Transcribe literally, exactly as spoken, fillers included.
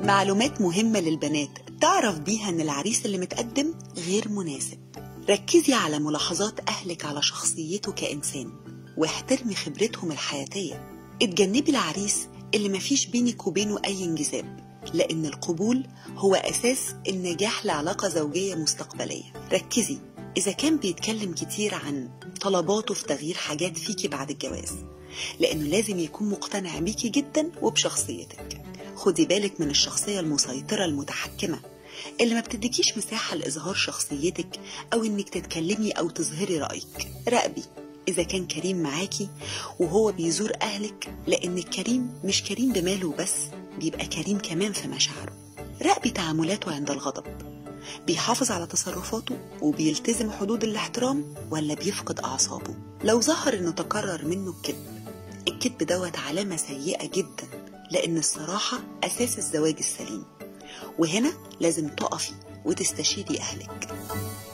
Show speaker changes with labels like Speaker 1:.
Speaker 1: معلومات مهمة للبنات تعرف بيها إن العريس اللي متقدم غير مناسب. ركزي على ملاحظات أهلك على شخصيته كإنسان واحترمي خبرتهم الحياتية. اتجنبي العريس اللي مفيش بينك وبينه أي انجذاب، لأن القبول هو أساس النجاح لعلاقة زوجية مستقبلية. ركزي إذا كان بيتكلم كتير عن طلباته في تغيير حاجات فيكي بعد الجواز، لأنه لازم يكون مقتنع بيكي جدا وبشخصيتك. خدي بالك من الشخصية المسيطرة المتحكمة اللي ما بتديكيش مساحة لإظهار شخصيتك أو إنك تتكلمي أو تظهري رأيك. راقبي إذا كان كريم معاكي وهو بيزور أهلك، لأن الكريم مش كريم بماله بس، بيبقى كريم كمان في مشاعره. راقبي تعاملاته عند الغضب، بيحافظ على تصرفاته وبيلتزم حدود الاحترام ولا بيفقد أعصابه. لو ظهر إنه تكرر منه الكذب، الكذب دوت علامة سيئة جدا، لأن الصراحة أساس الزواج السليم، وهنا لازم تقفي وتستشيري أهلك.